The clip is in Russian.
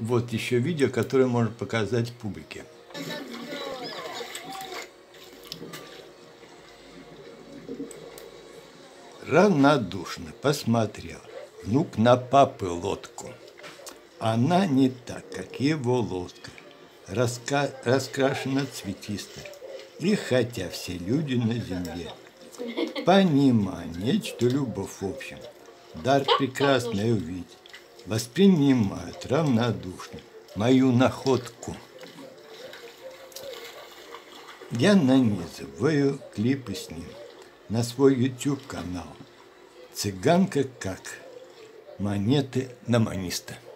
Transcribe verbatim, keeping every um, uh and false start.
Вот еще видео, которое можно показать публике. Равнодушно посмотрел внук на папы лодку. Она не так, как его лодка, раска... раскрашена цветисто. И хотя все люди на земле понимают, что любовь в общем, дар прекрасный увидеть, воспринимают равнодушно мою находку. Я нанизываю клипы с ним на свой YouTube канал. Цыганка как монеты на маниста.